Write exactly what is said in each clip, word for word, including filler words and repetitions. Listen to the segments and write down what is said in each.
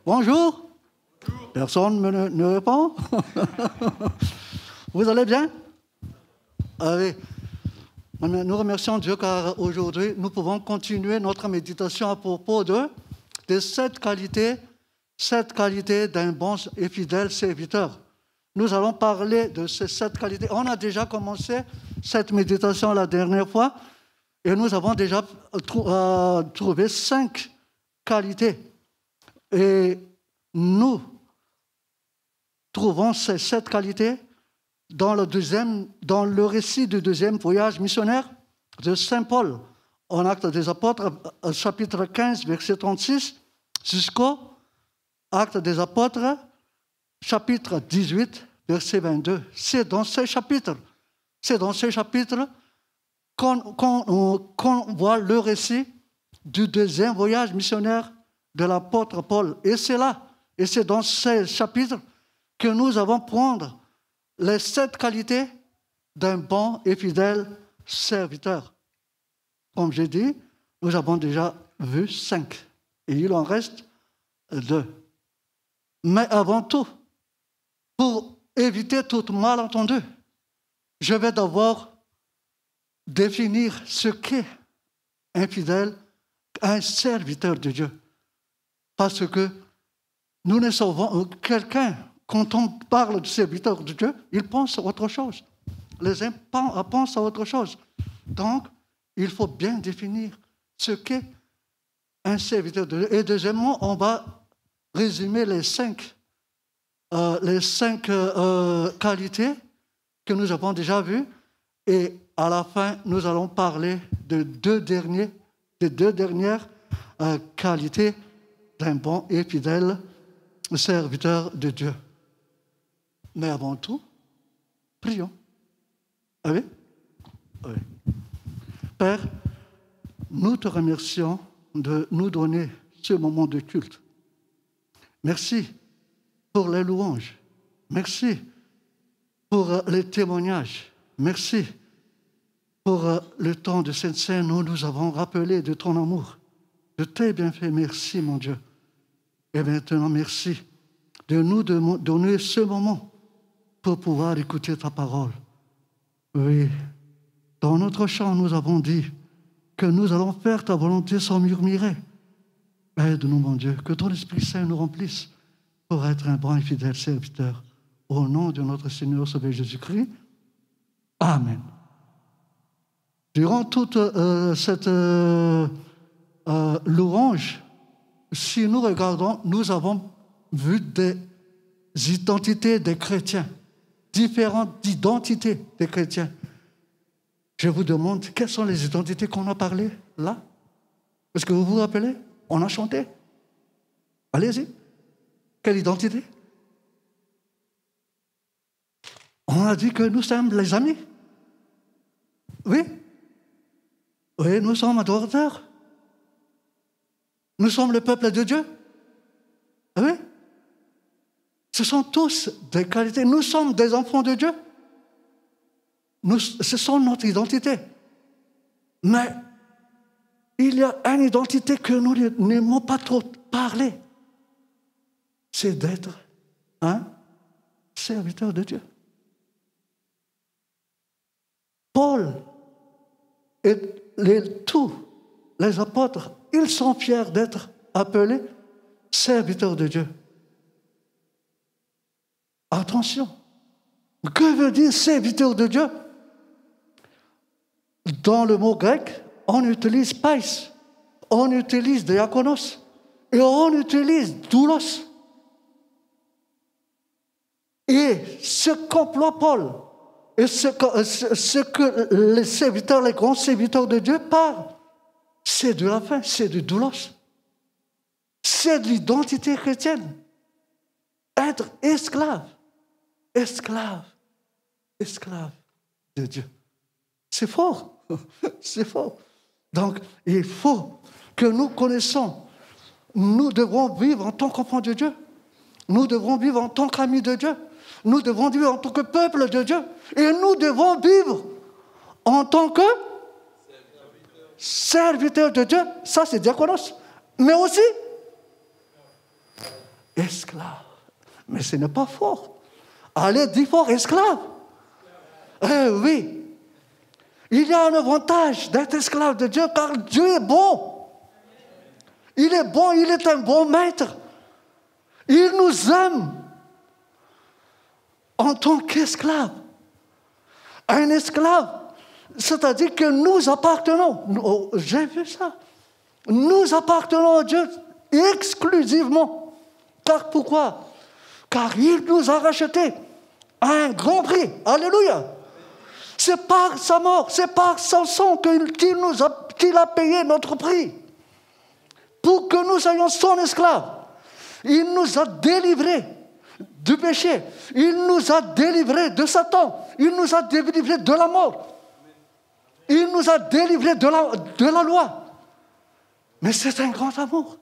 Bonjour. Bonjour. Personne ne, ne répond. Vous allez bien? Ah oui. Nous remercions Dieu car aujourd'hui, nous pouvons continuer notre méditation à propos de, de cette qualité, cette qualité d'un bon et fidèle serviteur. Nous allons parler de ces sept qualités. On a déjà commencé cette méditation la dernière fois et nous avons déjà trou- euh, trouvé cinq qualités. Et nous trouvons ces sept qualités dans le, deuxième, dans le récit du deuxième voyage missionnaire de Saint Paul, en Actes des Apôtres, chapitre quinze, verset trente-six, jusqu'au Actes des Apôtres, chapitre dix-huit, verset vingt-deux. C'est dans ces chapitres, c'est dans ces chapitres qu'on, qu'on, qu'on voit le récit du deuxième voyage missionnaire de l'apôtre Paul. Et c'est là, et c'est dans ces chapitres que nous allons prendre les sept qualités d'un bon et fidèle serviteur. Comme j'ai dit, nous avons déjà vu cinq, et il en reste deux. Mais avant tout, pour éviter tout malentendu, je vais d'abord définir ce qu'est un fidèle, un serviteur de Dieu. Parce que nous ne savons, quelqu'un, quand on parle de serviteur de Dieu, il pense à autre chose. Les uns pensent à autre chose. Donc, il faut bien définir ce qu'est un serviteur de Dieu. Et deuxièmement, on va résumer les cinq, euh, les cinq euh, qualités que nous avons déjà vues. Et à la fin, nous allons parler de deux, derniers, de deux dernières euh, qualités d'un bon et fidèle serviteur de Dieu. Mais avant tout, prions. Ah oui? Oui. Père, nous te remercions de nous donner ce moment de culte. Merci pour les louanges. Merci pour les témoignages. Merci pour le temps de cette scène où nous avons rappelé de ton amour, de tes bienfaits. Merci, mon Dieu. Et maintenant, merci de nous donner ce moment pour pouvoir écouter ta parole. Oui, dans notre chant, nous avons dit que nous allons faire ta volonté sans murmurer. Aide-nous, mon Dieu, que ton Esprit Saint nous remplisse pour être un bon et fidèle serviteur. Au nom de notre Seigneur Sauveur Jésus-Christ. Amen. Durant toute euh, cette euh, euh, louange, si nous regardons, nous avons vu des identités des chrétiens, différentes identités des chrétiens. Je vous demande, quelles sont les identités qu'on a parlé là? Est-ce que vous vous rappelez? On a chanté. Allez-y. Quelle identité? On a dit que nous sommes les amis. Oui. Oui, nous sommes adorateurs. Nous sommes le peuple de Dieu. Oui. Ce sont tous des qualités. Nous sommes des enfants de Dieu. Nous, ce sont notre identité. Mais il y a une identité que nous n'aimons pas trop parler. C'est d'être un serviteur de Dieu. Paul et les, tous les apôtres, ils sont fiers d'être appelés serviteurs de Dieu. Attention, que veut dire serviteur de Dieu? Dans le mot grec, on utilise pais, on utilise diakonos et on utilise doulos. Et ce qu'emploie Paul, et ce que, ce que les serviteurs, les grands serviteurs de Dieu parlent, c'est de la fin, c'est du doulos. C'est de l'identité chrétienne. Être esclave, esclave, esclave de Dieu. C'est fort, c'est fort. Donc, il faut que nous connaissons, nous devons vivre en tant qu'enfants de Dieu. Nous devons vivre en tant qu'amis de Dieu. Nous devons vivre en tant que peuple de Dieu. Et nous devons vivre en tant que serviteurs de Dieu. Ça, c'est diakonos. Mais aussi esclave. Mais ce n'est pas fort. Allez, dis fort, esclave. Eh oui. Il y a un avantage d'être esclave de Dieu, car Dieu est bon. Il est bon, il est un bon maître. Il nous aime en tant qu'esclave. Un esclave, c'est-à-dire que nous appartenons. Oh, j'ai vu ça. Nous appartenons à Dieu exclusivement. Car pourquoi? Car il nous a rachetés à un grand prix. Alléluia. C'est par sa mort, c'est par son sang qu'il nous a, qu'il a payé notre prix. Pour que nous soyons son esclave. Il nous a délivrés du péché. Il nous a délivrés de Satan. Il nous a délivrés de la mort. Il nous a délivrés de la, de la loi. Mais c'est un grand amour.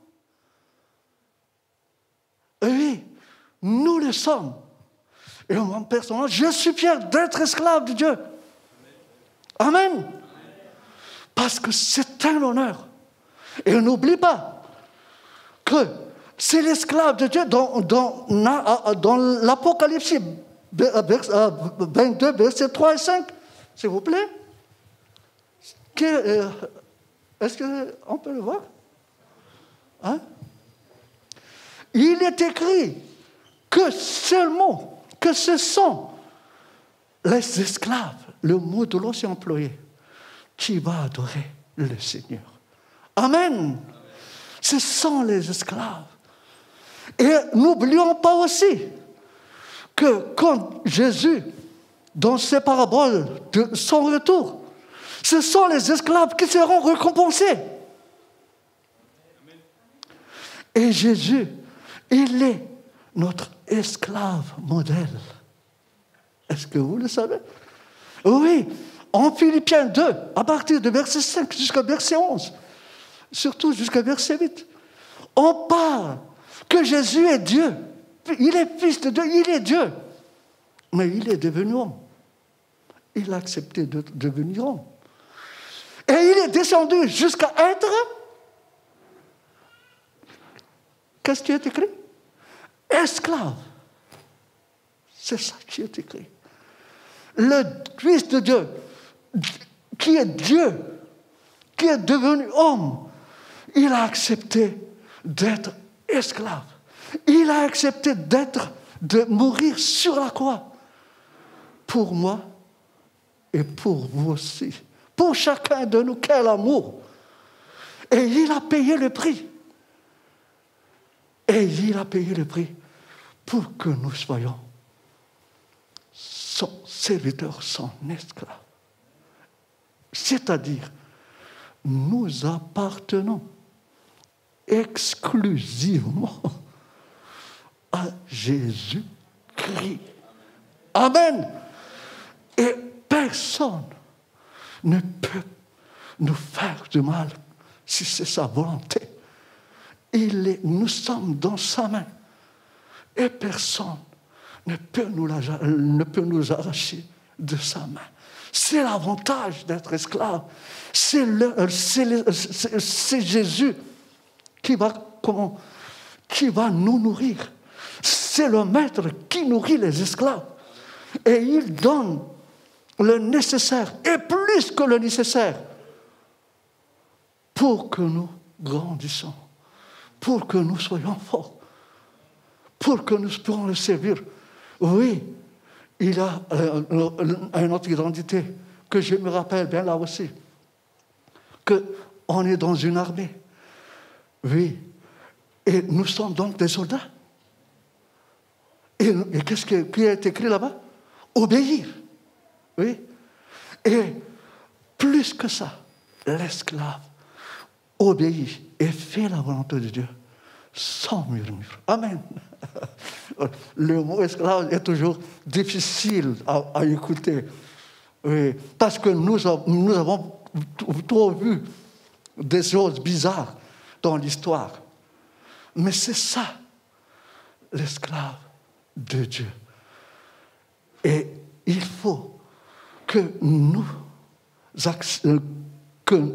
Et oui, nous le sommes. Et moi, personnellement, je suis fier d'être esclave de Dieu. Amen. Parce que c'est un honneur. Et n'oublie pas que c'est l'esclave de Dieu dans, dans, dans l'Apocalypse vingt-deux, versets trois et cinq. S'il vous plaît. Que, est-ce qu'on peut le voir? Hein? Il est écrit que seulement, que ce sont les esclaves, le mot de l'eau s'est employé, qui va adorer le Seigneur. Amen. Ce sont les esclaves. Et n'oublions pas aussi que quand Jésus, dans ses paraboles de son retour, ce sont les esclaves qui seront récompensés. Et Jésus, il est notre esclave modèle. Est-ce que vous le savez? Oui, en Philippiens deux, à partir de verset cinq jusqu'à verset onze, surtout jusqu'à verset huit, on parle que Jésus est Dieu. Il est fils de Dieu, il est Dieu. Mais il est devenu homme. Il a accepté de devenir homme. Et il est descendu jusqu'à être... Qu'est-ce qui est écrit? Esclave. C'est ça qui est écrit. Le Fils de Dieu, qui est Dieu, qui est devenu homme, il a accepté d'être esclave. Il a accepté d'être, de mourir sur la croix. Pour moi et pour vous aussi. Pour chacun de nous, quel amour. Et il a payé le prix. Et il a payé le prix pour que nous soyons son serviteur, son esclave. C'est-à-dire, nous appartenons exclusivement à Jésus-Christ. Amen. Et personne ne peut nous faire du mal si c'est sa volonté. Il est, nous sommes dans sa main. Et personne ne peut nous, la, ne peut nous arracher de sa main. C'est l'avantage d'être esclave. C'est, le, c'est, le, c'est, c'est Jésus qui va, comment, qui va nous nourrir. C'est le maître qui nourrit les esclaves. Et il donne le nécessaire, et plus que le nécessaire, pour que nous grandissons, pour que nous soyons forts, pour que nous puissions le servir. Oui, il a euh, une autre identité que je me rappelle bien là aussi, qu'on est dans une armée. Oui, et nous sommes donc des soldats. Et, et qu'est-ce qui est écrit là-bas? Obéir. Oui. Et plus que ça, l'esclave obéit et fait la volonté de Dieu sans murmure. Amen. Le mot esclave est toujours difficile à, à écouter. Oui, parce que nous, nous avons trop vu des choses bizarres dans l'histoire. Mais c'est ça, l'esclave de Dieu. Et il faut que nous, que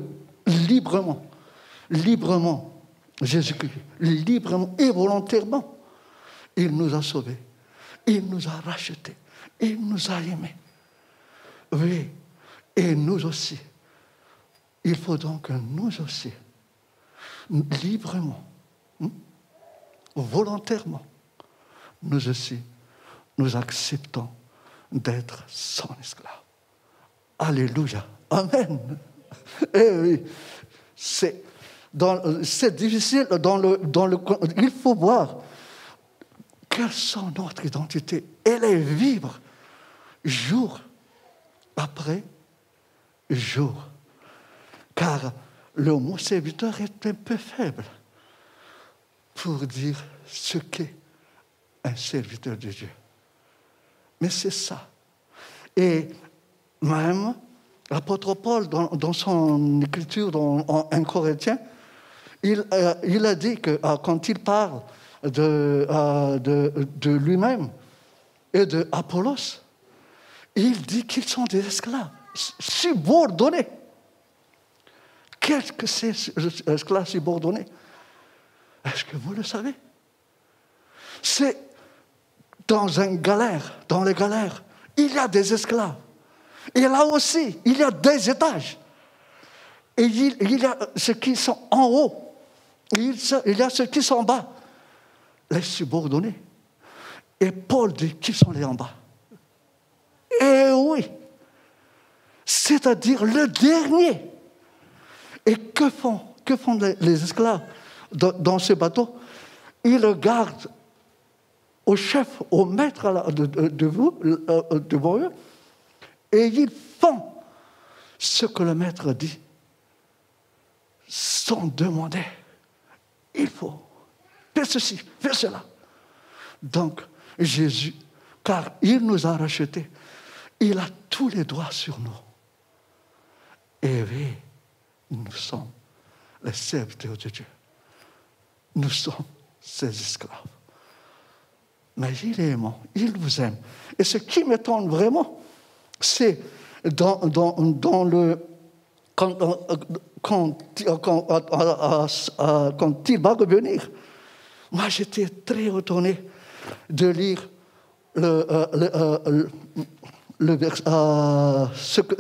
librement, librement, Jésus-Christ, librement et volontairement, Il nous a sauvés. Il nous a rachetés. Il nous a aimés. Oui, et nous aussi. Il faut donc que nous aussi, librement, hein, volontairement, nous aussi, nous acceptons d'être son esclave. Alléluia. Amen. Eh oui, c'est, dans, c'est difficile. Dans le, dans le, il faut voir quelle est notre identité. Elle est vivre jour après jour. Car le mot serviteur est un peu faible pour dire ce qu'est un serviteur de Dieu. Mais c'est ça. Et même l'apôtre Paul, dans, dans son écriture dans, en un Corinthien, il, euh, il a dit que euh, quand il parle de, euh, de, de lui-même et de Apollos, il dit qu'ils sont des esclaves subordonnés. Qu'est-ce que c'est esclave subordonné? Est-ce que vous le savez? C'est dans une galère, dans les galères, il y a des esclaves. Et là aussi, il y a des étages. Et il, il y a ceux qui sont en haut. Et il, il y a ceux qui sont en bas. Les subordonnés. Et Paul dit qui sont les en bas. Et oui. C'est-à-dire le dernier. Et que font, que font les, les esclaves dans, dans ce bateau? Ils le gardent au chef, au maître de, de, de vous, euh, devant eux, et ils font ce que le maître dit sans demander. Il faut faire ceci, faire cela. Donc, Jésus, car il nous a rachetés, il a tous les droits sur nous. Et oui, nous sommes les serviteurs de Dieu. Nous sommes ses esclaves. Mais il est aimant, il vous aime. Et ce qui m'étonne vraiment, c'est dans, dans, dans le... Quand, quand, quand, quand il va revenir, moi j'étais très étonné de lire le, le, le, le, euh, ce, que,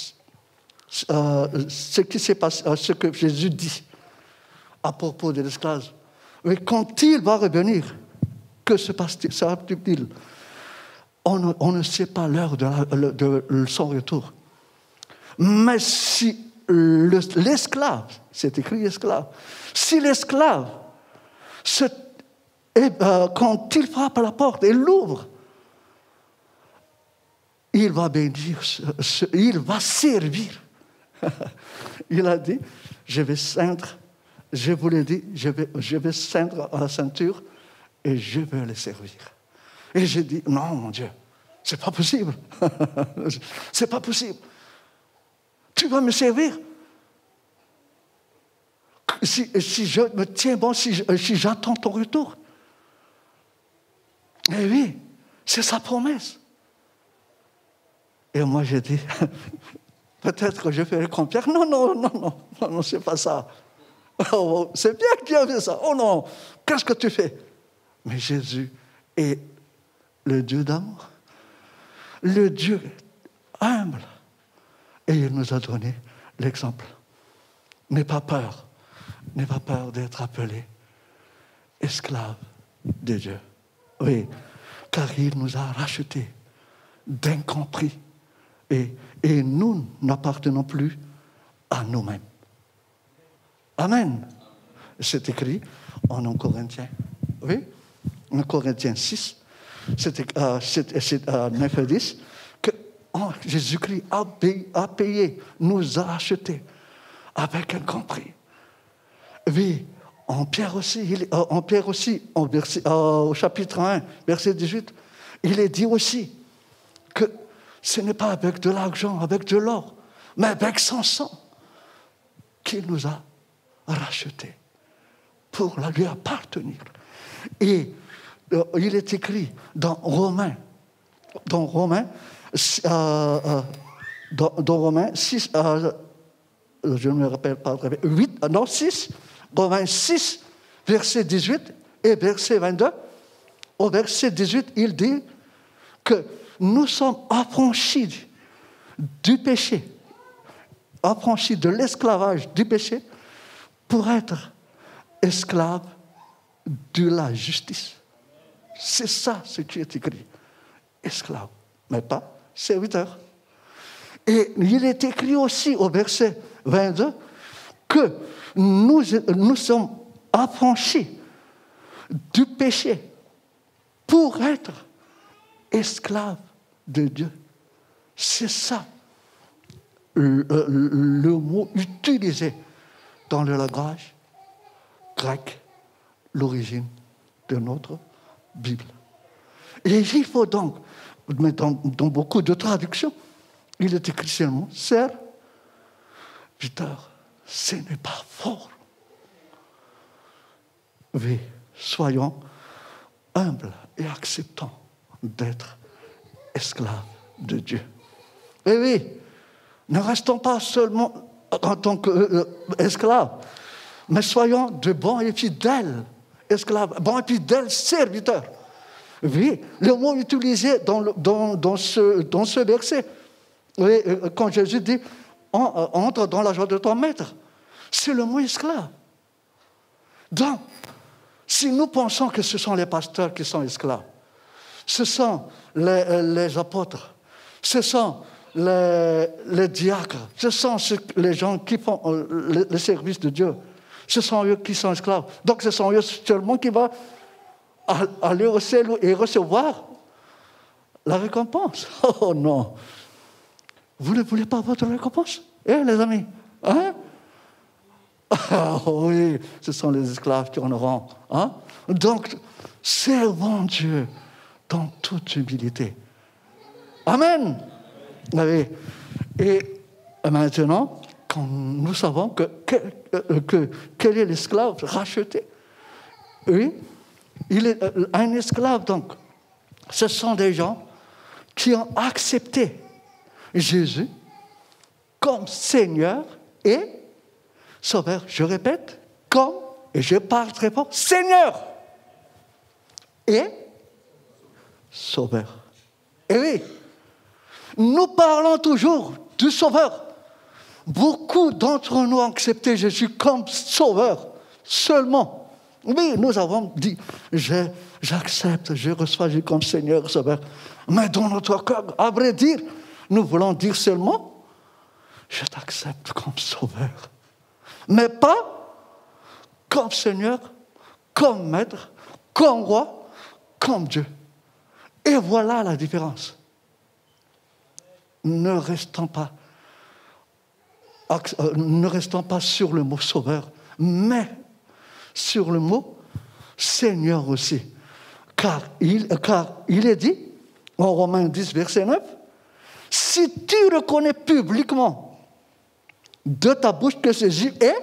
euh, ce qui s'est passé, ce que Jésus dit à propos de l'esclave. Mais quand il va revenir, que se passe-t-il? On ne, on ne sait pas l'heure de, la, de, de son retour. Mais si le, l'esclave, c'est écrit esclave, si l'esclave, se, et, euh, quand il frappe à la porte et l'ouvre, il va bénir, il va servir. Il a dit, je vais ceindre, je vous l'ai dit, je vais, je vais ceindre à la ceinture et je vais les servir. Et j'ai dit, non, mon Dieu, c'est pas possible. C'est pas possible. Tu vas me servir. Si, si je me tiens bon, si, si j'attends ton retour. Eh oui, c'est sa promesse. Et moi, j'ai dit, peut-être que je ferai confiance. Non, non, non, non, non, non, c'est pas ça. Oh, c'est bien que tu as fait ça. Oh non, qu'est-ce que tu fais? Mais Jésus est le Dieu d'amour, le Dieu humble. Et il nous a donné l'exemple. N'aie pas peur, n'aie pas peur d'être appelé esclave de Dieu. Oui, car il nous a rachetés d'incompris. Et, et nous n'appartenons plus à nous-mêmes. Amen. C'est écrit en un Corinthien. Oui, en Corinthiens six, c'est, euh, c'est, c'est euh, neuf et dix, que oh, Jésus-Christ a payé, a payé, nous a achetés avec un compris. Oui, en Pierre aussi, il, euh, en Pierre aussi en verset, euh, au chapitre un, verset dix-huit, il est dit aussi que ce n'est pas avec de l'argent, avec de l'or, mais avec son sang qu'il nous a rachetés pour la lui appartenir. Et euh, il est écrit dans Romains, dans Romains, euh, euh, dans, dans Romains six, euh, je ne me rappelle pas très bien, huit, non, six, Romains six, verset dix-huit et verset vingt-deux, au verset dix-huit, il dit que nous sommes affranchis du péché, affranchis de l'esclavage du péché, pour être esclaves de la justice. C'est ça ce qui est écrit. Esclave, mais pas serviteur. Et il est écrit aussi au verset vingt-deux que nous, nous sommes affranchis du péché pour être esclaves de Dieu. C'est ça le, le, le mot utilisé dans le langage grec, l'origine de notre Bible. Et il faut donc, mais dans, dans beaucoup de traductions, il est écrit seulement serviteur. Ce n'est pas fort. Oui, soyons humbles et acceptons d'être esclaves de Dieu. Et oui, ne restons pas seulement en tant qu'esclaves, mais soyons de bons et fidèles esclaves, bons et fidèles serviteurs. Oui, le mot utilisé dans, le, dans, dans, ce, dans ce verset, oui, quand Jésus dit « entre dans la joie de ton maître », c'est le mot esclave. Donc, si nous pensons que ce sont les pasteurs qui sont esclaves, ce sont les, les apôtres, ce sont les, les diacres, ce sont les gens qui font le, le service de Dieu, ce sont eux qui sont esclaves. Donc, ce sont eux seulement qui vont aller au ciel et recevoir la récompense. Oh non! Vous ne voulez pas votre récompense? Eh, les amis? Hein? Ah oui, ce sont les esclaves qui en auront. Hein? Donc, servons Dieu dans toute humilité. Amen. Oui. Et maintenant, quand nous savons que, que, que quel est l'esclave racheté, oui, il est un esclave, donc, ce sont des gens qui ont accepté Jésus comme Seigneur et Sauveur. Je répète, comme, et je parle très fort, Seigneur et Sauveur. Et oui, nous parlons toujours du Sauveur. Beaucoup d'entre nous ont accepté Jésus comme Sauveur seulement. Oui, nous avons dit, je, j'accepte, je reçois Jésus comme Seigneur, Sauveur. Mais dans notre cœur, à vrai dire, nous voulons dire seulement, je t'accepte comme Sauveur. Mais pas comme Seigneur, comme Maître, comme Roi, comme Dieu. Et voilà la différence. Ne restons pas, ne restons pas sur le mot Sauveur, mais sur le mot Seigneur aussi. Car il, car il est dit, en Romains dix, verset neuf, si tu reconnais publiquement de ta bouche que Jésus est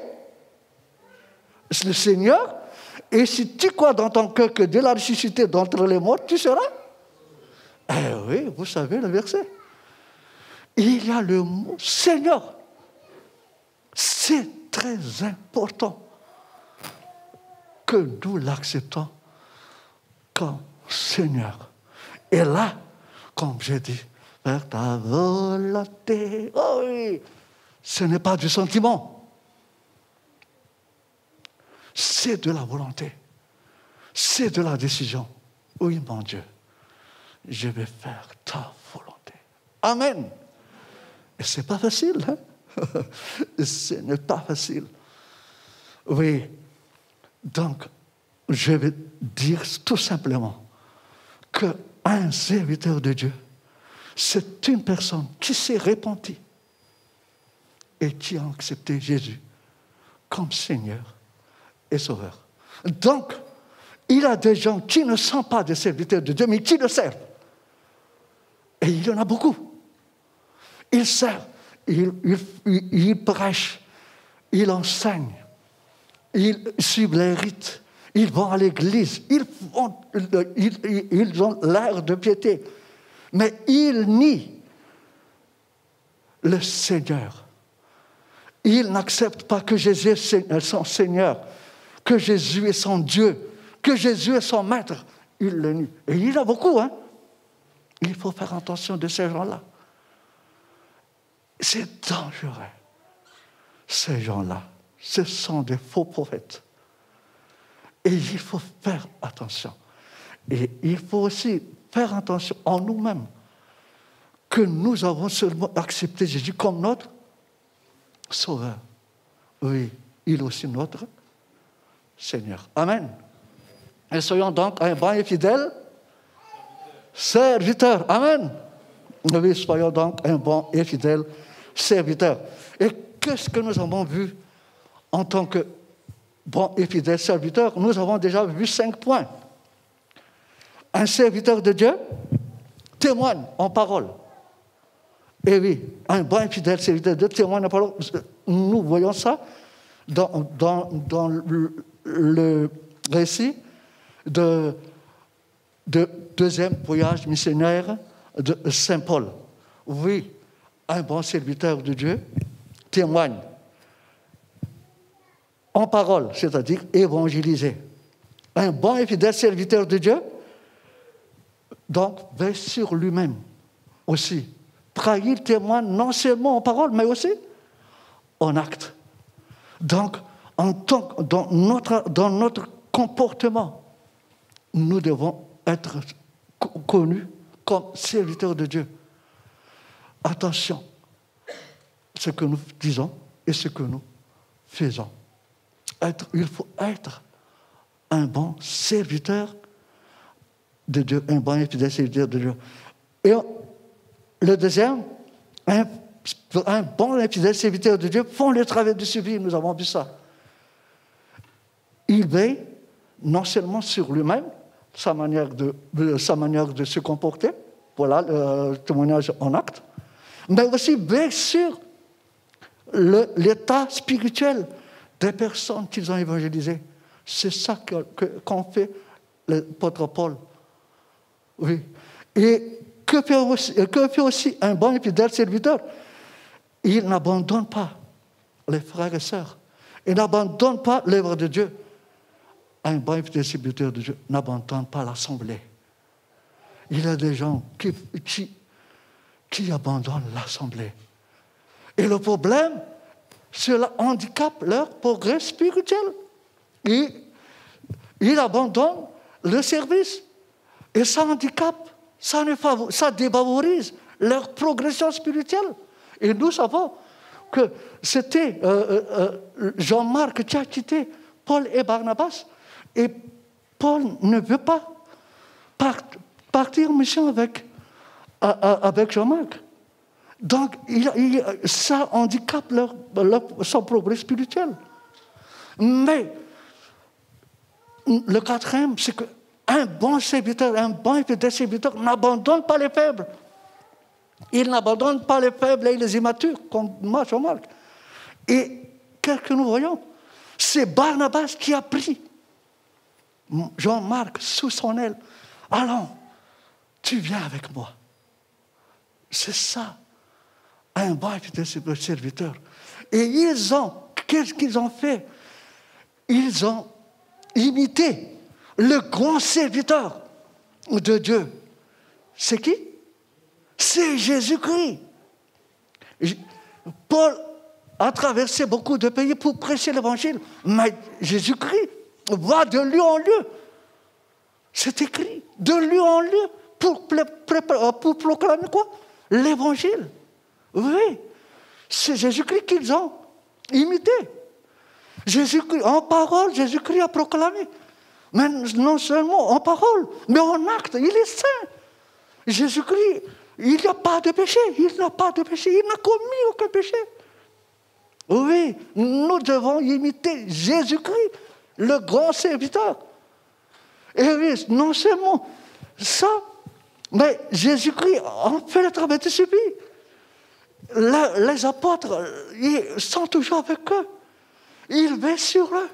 le Seigneur, et si tu crois dans ton cœur que Dieu l'a ressuscité d'entre les morts, tu seras. Eh oui, vous savez le verset. Il y a le mot Seigneur. C'est très important que nous l'acceptons comme Seigneur. Et là, comme j'ai dit, faire ta volonté. Oh oui, ce n'est pas du sentiment. C'est de la volonté. C'est de la décision. Oui, mon Dieu, je vais faire ta volonté. Amen. Et ce n'est pas facile, hein? Ce n'est pas facile. Oui. Donc, je vais dire tout simplement qu'un serviteur de Dieu, c'est une personne qui s'est repentie et qui a accepté Jésus comme Seigneur et Sauveur. Donc, il y a des gens qui ne sont pas des serviteurs de Dieu, mais qui le servent. Et il y en a beaucoup. Ils servent, ils, ils, ils prêchent, ils enseignent, ils suivent les rites, ils vont à l'église, ils, font, ils, ils ont l'air de piété, mais ils nient le Seigneur. Ils n'acceptent pas que Jésus est son Seigneur, que Jésus est son Dieu, que Jésus est son Maître. il les nie. Et il y en a beaucoup, hein. Il faut faire attention de ces gens-là. C'est dangereux. Ces gens-là, ce sont des faux prophètes. Et il faut faire attention. Et il faut aussi faire attention en nous-mêmes que nous avons seulement accepté Jésus comme notre Sauveur. Oui, il est aussi notre Seigneur. Amen. Et soyons donc un bon et fidèle serviteur. Amen. Oui, soyons donc un bon et fidèle serviteur. Et qu'est-ce que nous avons vu en tant que bon et fidèle serviteur? Nous avons déjà vu cinq points. Un serviteur de Dieu témoigne en parole. Et oui, un bon et fidèle serviteur de Dieu témoigne en parole. Nous voyons ça dans, dans, dans le, le récit de, de deuxième voyage missionnaire de Saint Paul. Oui, un bon serviteur de Dieu témoigne en parole, c'est-à-dire évangéliser. Un bon et fidèle serviteur de Dieu, donc, veille sur lui-même aussi. Trahir témoigne non seulement en parole, mais aussi en acte. Donc, en tant que, dans, notre, dans notre comportement, nous devons être connus comme serviteurs de Dieu. Attention, ce que nous disons et ce que nous faisons. Être, il faut être un bon serviteur de Dieu, un bon et fidèle serviteur de Dieu. Et le deuxième, un, un bon et fidèle serviteur de Dieu font le travail de suivi, nous avons vu ça. Il veille non seulement sur lui-même, sa manière de, sa manière de se comporter, voilà le témoignage en acte, mais aussi veille sur le, l'état spirituel des personnes qu'ils ont évangélisées. C'est ça que, que, qu'en fait l'apôtre Paul. Oui. Et que fait, aussi, que fait aussi un bon et fidèle serviteur? Il n'abandonne pas les frères et sœurs. Il n'abandonne pas l'œuvre de Dieu. Un bon et fidèle serviteur de Dieu n'abandonne pas l'assemblée. Il y a des gens qui, qui, qui abandonnent l'assemblée. Et le problème, cela handicape leur progrès spirituel. Et ils abandonnent le service. Et ça handicape, ça, ne favor- ça défavorise leur progression spirituelle. Et nous savons que c'était euh, euh, Jean-Marc qui a quitté Paul et Barnabas. Et Paul ne veut pas part- partir en mission avec, euh, avec Jean-Marc. Donc, il, il, ça handicape leur, leur, son progrès spirituel. Mais le quatrième, c'est que un bon serviteur, un bon et fidèle serviteur n'abandonne pas les faibles. Il n'abandonne pas les faibles et les immatures, comme moi, Jean-Marc. Et qu'est-ce que nous voyons? C'est Barnabas qui a pris Jean-Marc sous son aile. Allons, tu viens avec moi. C'est ça, un bon et fidèle serviteur. Et ils ont, qu'est-ce qu'ils ont fait? Ils ont imité le grand serviteur de Dieu. C'est qui? C'est Jésus-Christ. Paul a traversé beaucoup de pays pour prêcher l'évangile, mais Jésus-Christ va de lieu en lieu. C'est écrit, de lieu en lieu, pour, pour proclamer quoi? L'évangile. Oui, c'est Jésus-Christ qu'ils ont imité. Jésus-Christ, en parole, Jésus-Christ a proclamé. Mais non seulement en parole, mais en acte, il est saint. Jésus-Christ, il n'y a pas de péché, il n'a pas de péché, il n'a commis aucun péché. Oui, nous devons imiter Jésus-Christ, le grand serviteur. Et oui, non seulement ça, mais Jésus-Christ en fait le travail de suivi. Les apôtres, ils sont toujours avec eux. Ils veillent sur eux.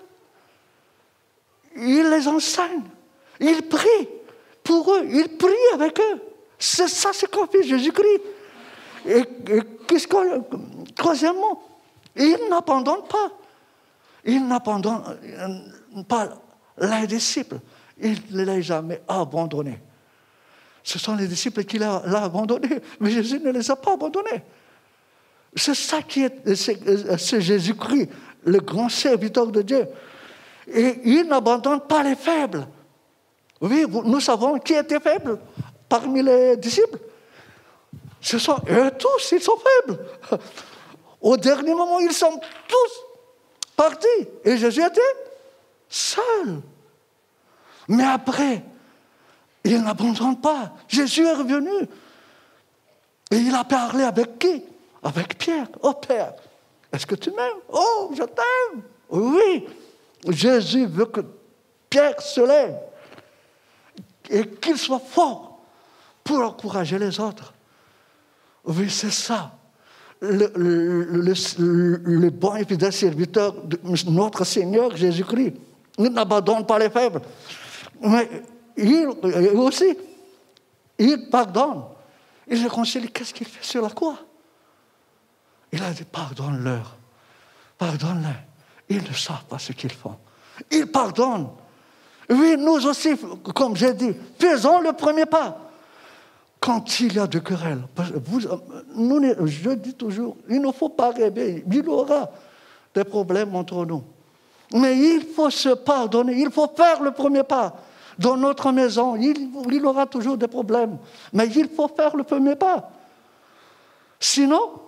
Il les enseigne. Il prie pour eux. Il prie avec eux. C'est ça ce qu'on fait Jésus-Christ. Et, et qu'est-ce qu'on... Troisièmement, il n'abandonne pas. Il n'abandonne pas les disciples. Il ne l'a jamais abandonné. Ce sont les disciples qui l'ont abandonné, mais Jésus ne les a pas abandonnés. C'est ça qui est, c'est, c'est Jésus-Christ, le grand serviteur de Dieu. Et il n'abandonne pas les faibles. Oui, nous savons qui était faible parmi les disciples. Ce sont eux tous, ils sont faibles. Au dernier moment, ils sont tous partis. Et Jésus était seul. Mais après, il n'abandonne pas. Jésus est revenu. Et il a parlé avec qui? Avec Pierre. Oh Père, est-ce que tu m'aimes? Oh, je t'aime. Oui. Jésus veut que Pierre se lève et qu'il soit fort pour encourager les autres. Oui, c'est ça. Le, le, le, le, le bon et fidèle serviteur de notre Seigneur Jésus-Christ. Il n'abandonne pas les faibles. Mais il aussi, il pardonne. Il réconcilie. Qu'est-ce qu'il fait sur la croix? Il a dit, pardonne-leur. Pardonne-leur. Ils ne savent pas ce qu'ils font. Ils pardonnent. Oui, nous aussi, comme j'ai dit, faisons le premier pas. Quand il y a de querelles, vous, nous, je dis toujours, il ne faut pas rêver. Il y aura des problèmes entre nous. Mais il faut se pardonner. Il faut faire le premier pas. Dans notre maison, il, il y aura toujours des problèmes. Mais il faut faire le premier pas. Sinon,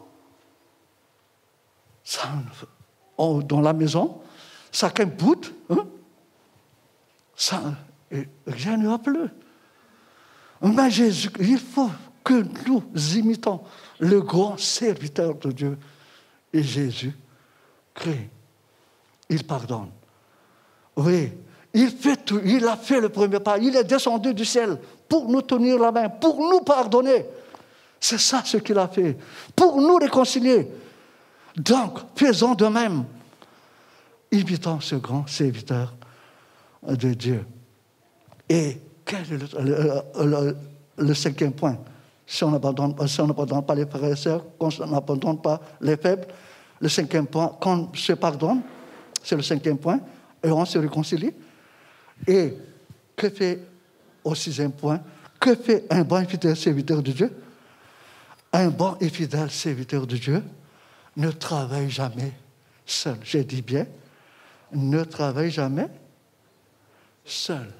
ça, on, dans la maison, chacun boude, hein, ça, rien ne va plus. Mais Jésus, il faut que nous imitons le grand serviteur de Dieu. Et Jésus crée. Il pardonne. Oui, il, fait tout, il a fait le premier pas. Il est descendu du ciel pour nous tenir la main, pour nous pardonner. C'est ça ce qu'il a fait. Pour nous réconcilier. Donc, faisons de même. Imitons ce grand serviteur de Dieu. Et quel est le, le, le, le cinquième point? Si on n'abandonne si pas les frères et sœurs, quand on n'abandonne pas les faibles, le cinquième point, quand on se pardonne, c'est le cinquième point, et on se réconcilie. Et que fait au sixième point? Que fait un bon et fidèle serviteur de Dieu? Un bon et fidèle serviteur de Dieu ne travaille jamais seul. J'ai dit bien, ne travaille jamais seul.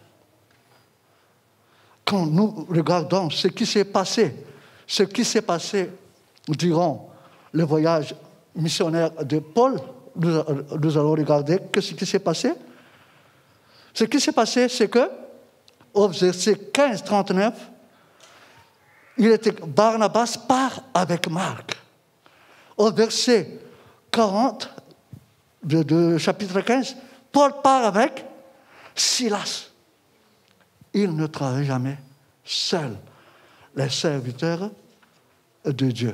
Quand nous regardons ce qui s'est passé, ce qui s'est passé durant le voyage missionnaire de Paul, nous, nous allons regarder que ce qui s'est passé. Ce qui s'est passé, c'est que, au verset quinze trente-neuf, il était, Barnabas part avec Marc. Au verset quarante de, de chapitre quinze, Paul part avec Silas. Il ne travaille jamais seul, les serviteurs de Dieu.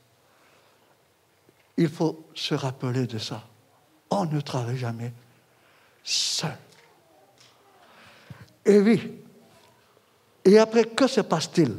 Il faut se rappeler de ça. On ne travaille jamais seul. Et oui. Et après, que se passe-t-il?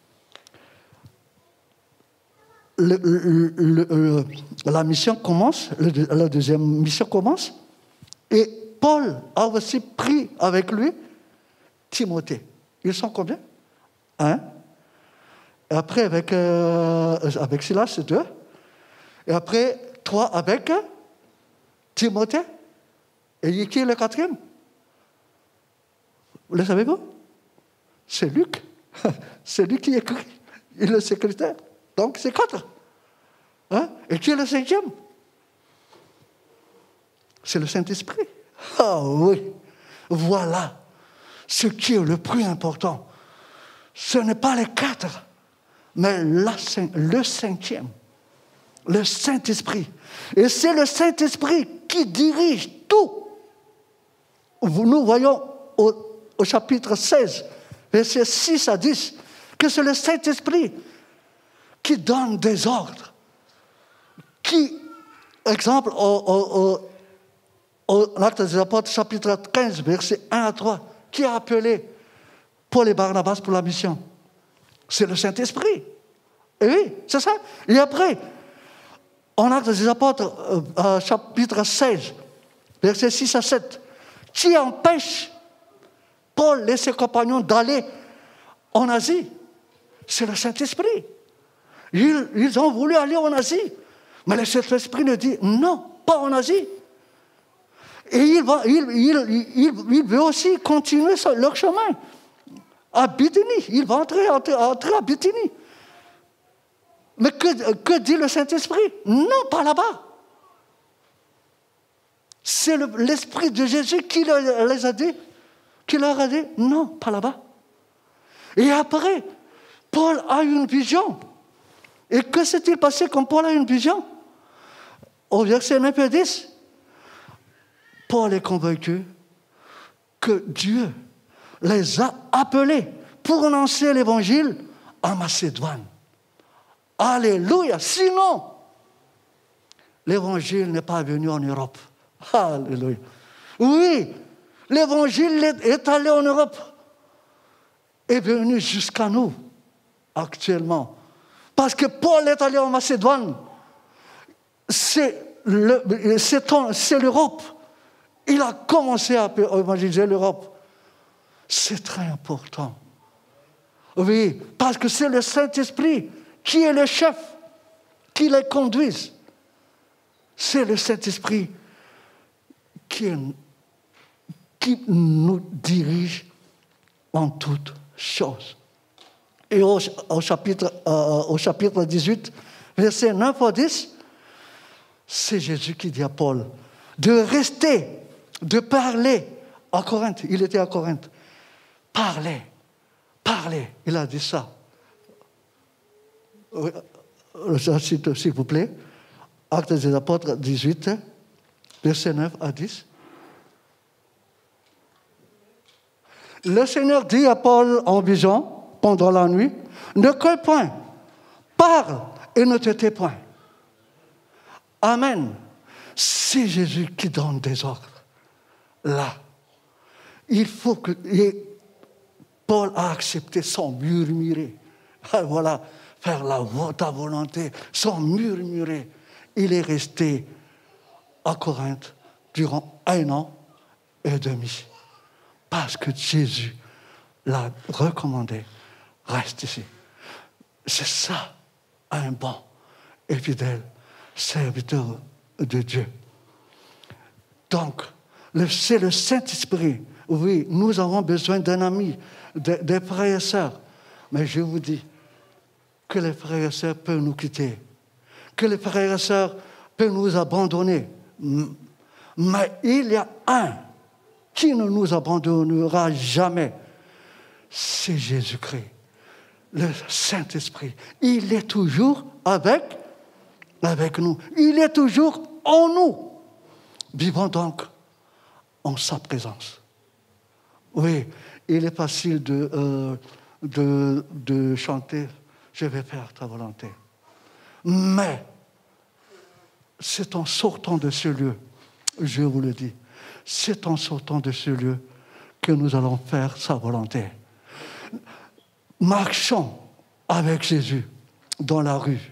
Le, le, le, le, la mission commence, le, la deuxième mission commence, et Paul a aussi pris avec lui Timothée. Ils sont combien? Un. Et après, avec, euh, avec Silas, c'est deux. Et après, trois avec Timothée. Et qui est le quatrième? Vous le savez-vous? C'est Luc. C'est lui qui écrit. Il est le secrétaire. Donc, c'est quatre. Hein? Et qui est le cinquième? C'est le Saint-Esprit. Ah oui. Voilà. Ce qui est le plus important, ce n'est pas les quatre, mais la, le cinquième, le Saint-Esprit. Et c'est le Saint-Esprit qui dirige tout. Nous voyons au, au chapitre seize, versets six à dix, que c'est le Saint-Esprit qui donne des ordres. Qui, exemple, au, au, au Actes des Apôtres, chapitre quinze, versets un à trois, qui a appelé Paul et Barnabas pour la mission? C'est le Saint-Esprit. Et oui, c'est ça. Et après, en Actes des Apôtres, euh, chapitre seize, versets six à sept, qui empêche Paul et ses compagnons d'aller en Asie? C'est le Saint-Esprit. Ils, ils ont voulu aller en Asie. Mais le Saint-Esprit nous dit non, pas en Asie. Et il, va, il, il, il, il veut aussi continuer leur chemin à Bithynie. Il va entrer, entrer, entrer à Bithynie. Mais que, que dit le Saint-Esprit? Non, pas là-bas. C'est le, l'Esprit de Jésus qui les a dit, qui leur a dit non, pas là-bas. Et après, Paul a une vision. Et que s'est-il passé quand Paul a une vision? Au verset neuf et dix, Paul est convaincu que Dieu les a appelés pour annoncer l'évangile en Macédoine. Alléluia! Sinon, l'évangile n'est pas venu en Europe. Alléluia! Oui, l'évangile est allé en Europe, est venu jusqu'à nous actuellement. Parce que Paul est allé en Macédoine. C'est, le, c'est, en, c'est l'Europe. Il a commencé à évangéliser l'Europe. C'est très important. Oui, parce que c'est le Saint-Esprit qui est le chef, qui les conduise. C'est le Saint-Esprit qui, est, qui nous dirige en toutes choses. Et au, au, chapitre, euh, au chapitre dix-huit, versets neuf à dix, c'est Jésus qui dit à Paul de rester, de parler à Corinthe. Il était à Corinthe. Parler, parler. Il a dit ça. S'il vous plaît. Actes des Apôtres dix-huit, versets neuf à dix. Le Seigneur dit à Paul en vision, pendant la nuit, ne crains point, parle et ne te tais point. Amen. C'est Jésus qui donne des ordres. Là, il faut que... Et Paul a accepté sans murmurer. Voilà, faire la, ta volonté, sans murmurer. Il est resté à Corinthe durant un an et demi. Parce que Jésus l'a recommandé. Reste ici. C'est ça, un bon et fidèle serviteur de Dieu. Donc, le, c'est le Saint-Esprit. Oui, nous avons besoin d'un ami, de, des frères et sœurs. Mais je vous dis que les frères et sœurs peuvent nous quitter, que les frères et sœurs peuvent nous abandonner. Mais il y a un qui ne nous abandonnera jamais. C'est Jésus-Christ, le Saint-Esprit. Il est toujours avec, avec nous. Il est toujours en nous. Vivons donc en sa présence. Oui, il est facile de, euh, de, de chanter « Je vais faire ta volonté ». Mais c'est en sortant de ce lieu, je vous le dis, c'est en sortant de ce lieu que nous allons faire sa volonté. Marchons avec Jésus dans la rue.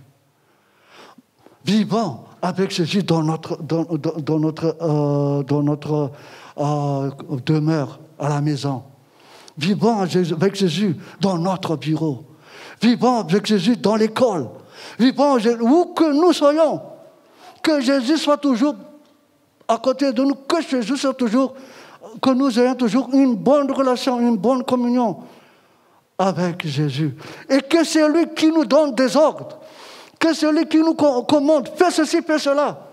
Vivons avec Jésus dans notre, dans, dans, dans notre, euh, dans notre euh, demeure à la maison. Vivons avec Jésus dans notre bureau. Vivons avec Jésus dans l'école. Vivons où que nous soyons. Que Jésus soit toujours à côté de nous. Que Jésus soit toujours, que nous ayons toujours une bonne relation, une bonne communion avec Jésus. Et que c'est lui qui nous donne des ordres. Que c'est lui qui nous commande. Fais ceci, fais cela.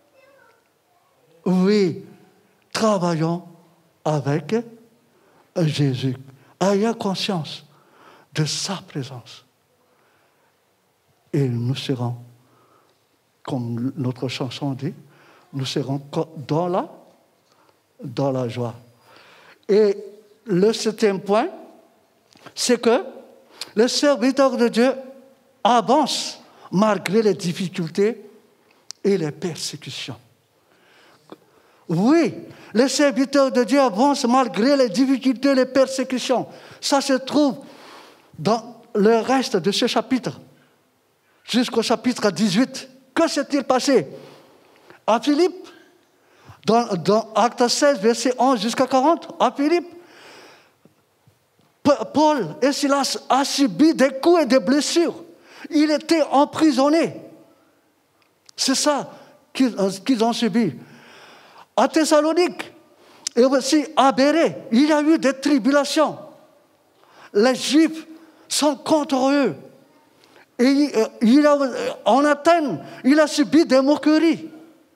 Oui, travaillons avec Jésus. Ayons conscience de sa présence. Et nous serons, comme notre chanson dit, nous serons dans la, dans la joie. Et le septième point, c'est que le serviteur de Dieu avance malgré les difficultés et les persécutions. Oui, le serviteur de Dieu avance malgré les difficultés et les persécutions. Ça se trouve dans le reste de ce chapitre, jusqu'au chapitre dix-huit. Que s'est-il passé? À Philippe, dans, dans Acte seize, verset onze jusqu'à quarante, à Philippe, Paul et Silas ont subi des coups et des blessures. Il était emprisonné. C'est ça qu'ils, qu'ils ont subi. À Thessalonique et aussi à Bérée, il y a eu des tribulations. Les Juifs sont contre eux. Et il a, en Athènes, il a subi des moqueries.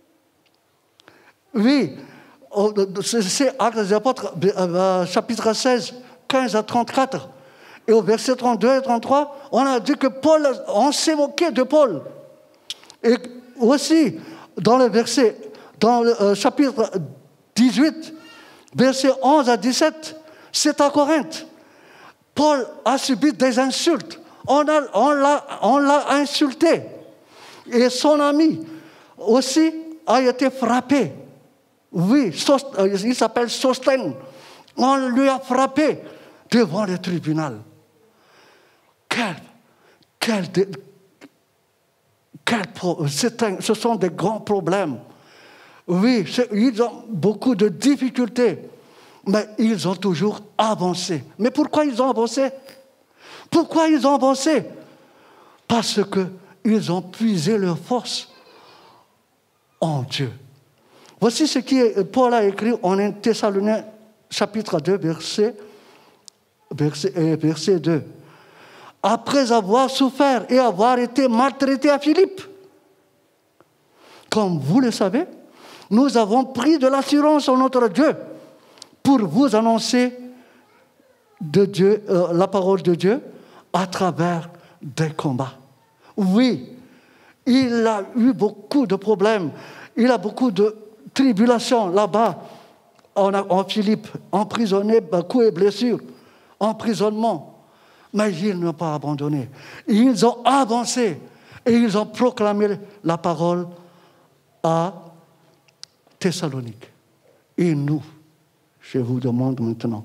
Oui, c'est Actes des Apôtres, chapitre seize, quinze à trente-quatre. Et au verset trente-deux et trente-trois, on a dit que Paul, on s'est moqué de Paul. Et aussi, dans le verset, dans le chapitre dix-huit, verset onze à dix-sept, c'est à Corinthe. Paul a subi des insultes. On, a, on, l'a, on l'a insulté. Et son ami aussi a été frappé. Oui, il s'appelle Sosthène. On lui a frappé devant le tribunal. Quel, quel, quel, c'est un, ce sont des grands problèmes. Oui, ils ont beaucoup de difficultés, mais ils ont toujours avancé. Mais pourquoi ils ont avancé? Pourquoi ils ont avancé? Parce qu'ils ont puisé leur force en Dieu. Voici ce que Paul a écrit en Thessaloniciens chapitre deux, verset, verset, verset deux. Après avoir souffert et avoir été maltraité à Philippe, comme vous le savez, nous avons pris de l'assurance en notre Dieu pour vous annoncer de Dieu, euh, la parole de Dieu à travers des combats. Oui, il a eu beaucoup de problèmes, il a beaucoup de tribulations là-bas, en, en Philippe, emprisonné, coups et blessures, emprisonnement. Mais ils n'ont pas abandonné. Ils ont avancé et ils ont proclamé la parole à Thessalonique. Et nous, je vous demande maintenant,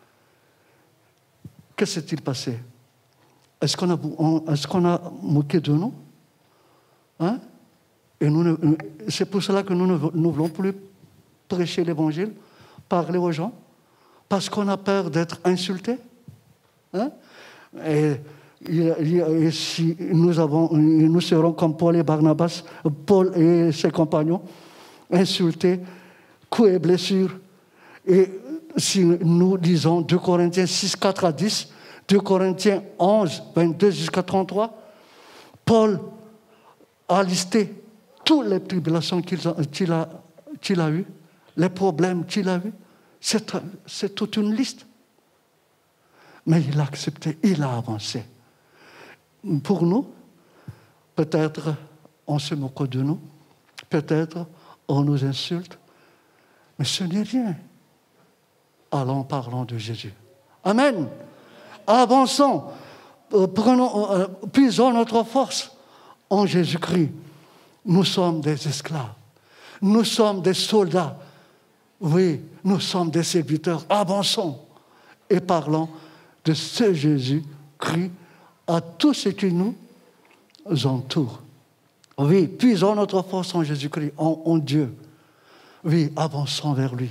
que s'est-il passé? Est-ce qu'on a, est-ce qu'on a moqué de nous? Hein? Et nous ne, c'est pour cela que nous ne nous voulons plus prêcher l'évangile, parler aux gens, parce qu'on a peur d'être insultés. Hein? Et, et, et si nous, avons, nous serons comme Paul et Barnabas, Paul et ses compagnons, insultés, coups et blessures. Et si nous lisons deux Corinthiens six, quatre à dix, deux Corinthiens onze, vingt-deux jusqu'à trente-trois, Paul a listé toutes les tribulations qu'il a, qu'il a, qu'il a eues, les problèmes qu'il a eus. C'est, c'est toute une liste. Mais il a accepté, il a avancé. Pour nous, peut-être on se moque de nous, peut-être on nous insulte, mais ce n'est rien. Allons, parlons de Jésus. Amen. Avançons, prenons, euh, puisons notre force en Jésus-Christ. Nous sommes des esclaves. Nous sommes des soldats. Oui, nous sommes des serviteurs. Avançons et parlons de ce Jésus-Christ à tous ceux qui nous entourent. Oui, puisons notre force en Jésus-Christ, en, en Dieu. Oui, avançons vers lui.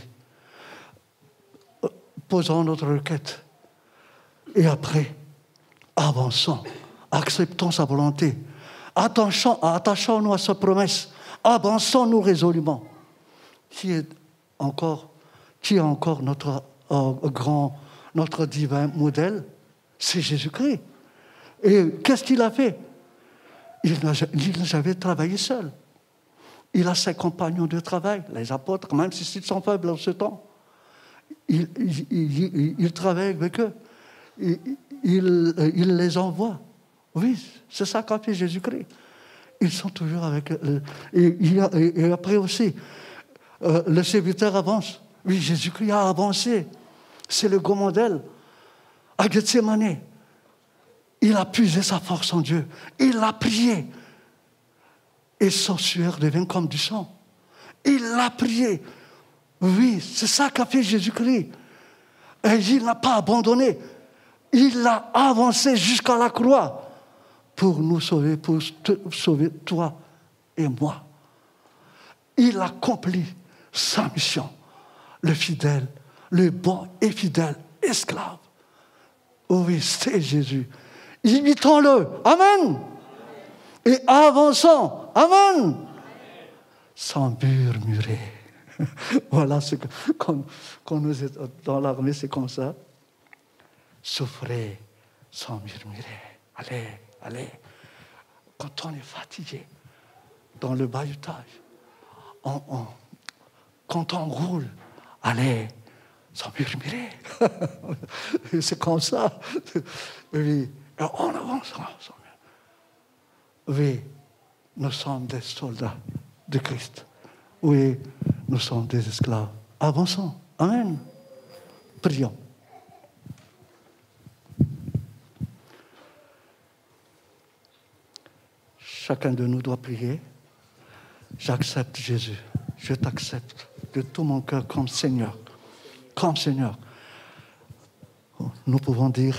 Posons notre requête. Et après, avançons. Acceptons sa volonté. Attachons, attachons-nous à sa promesse. Avançons-nous résolument. Qui est encore, qui est encore notre euh, grand, notre divin modèle? C'est Jésus-Christ. Et qu'est-ce qu'il a fait? Il n'a, il n'a jamais travaillé seul. Il a ses compagnons de travail, les apôtres, même s'ils sont faibles en ce temps. Il, il, il, il travaille avec eux. Il, il, il les envoie. Oui, c'est ça qu'a fait Jésus-Christ. Ils sont toujours avec eux. Et, et, et après aussi, euh, le serviteur avance. Oui, Jésus-Christ a avancé. C'est le grand modèle. À Gethsémane, il a puisé sa force en Dieu. Il a prié. Et son sueur devient comme du sang. Il a prié. Oui, c'est ça qu'a fait Jésus-Christ. Et il n'a pas abandonné. Il a avancé jusqu'à la croix pour nous sauver, pour te sauver toi et moi. Il accomplit sa mission. Le fidèle, le bon et fidèle esclave. Oui, c'est Jésus. Imitons-le. Amen. Et avançons. Amen. Sans murmurer. Voilà ce que, quand, quand nous êtes dans l'armée, c'est comme ça. Souffrez sans murmurer. Allez, allez. Quand on est fatigué, dans le bahutage, on, on, quand on roule, allez, sans murmurer. C'est comme ça. Oui, on avance. Oui, nous sommes des soldats de Christ. Oui, nous sommes des esclaves. Avançons. Amen. Prions. Chacun de nous doit prier. J'accepte Jésus. Je t'accepte de tout mon cœur comme Seigneur. Comme Seigneur. Nous pouvons dire,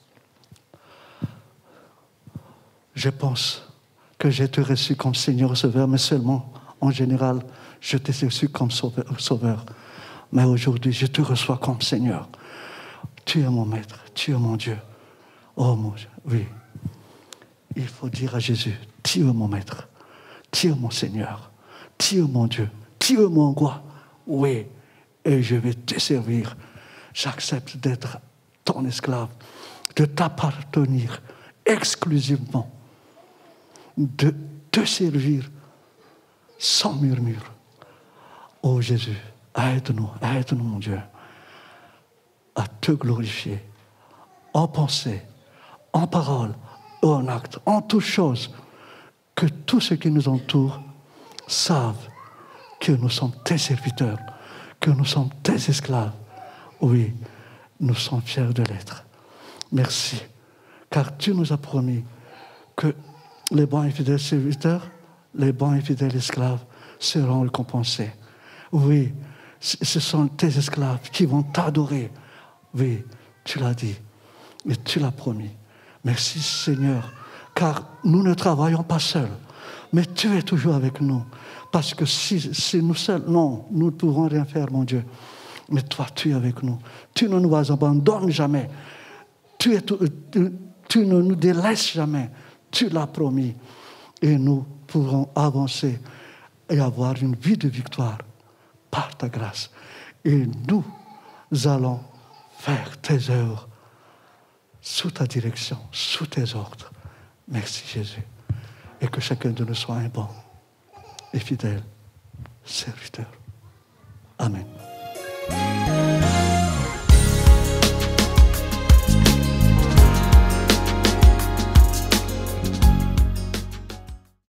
je pense que j'ai été reçu comme Seigneur Sauveur, mais seulement, en général, je t'ai reçu comme Sauveur. Mais aujourd'hui, je te reçois comme Seigneur. Tu es mon Maître, tu es mon Dieu. Oh mon Dieu, oui. Il faut dire à Jésus, tu es mon Maître, tu es mon Seigneur, tu es mon Dieu, tu es mon roi. Oui, et je vais te servir. J'accepte d'être ton esclave, de t'appartenir exclusivement, de te servir sans murmure. Oh Jésus, aide-nous, aide-nous mon Dieu, à te glorifier en pensée, en parole, en acte, en toutes choses, que tous ceux qui nous entourent savent que nous sommes tes serviteurs, que nous sommes tes esclaves. Oui, nous sommes fiers de l'être. Merci, car tu nous as promis que les bons et fidèles serviteurs, les bons et fidèles esclaves seront récompensés. Oui, ce sont tes esclaves qui vont t'adorer. Oui, tu l'as dit et tu l'as promis. Merci Seigneur, car nous ne travaillons pas seuls, mais tu es toujours avec nous. Parce que si, si nous seuls, non, nous ne pouvons rien faire, mon Dieu. Mais toi, tu es avec nous. Tu ne nous abandonnes jamais. Tu, es, tu, tu ne nous délaisses jamais. Tu l'as promis. Et nous pourrons avancer et avoir une vie de victoire par ta grâce. Et nous allons faire tes œuvres sous ta direction, sous tes ordres. Merci Jésus. Et que chacun de nous soit un bon et fidèle serviteur.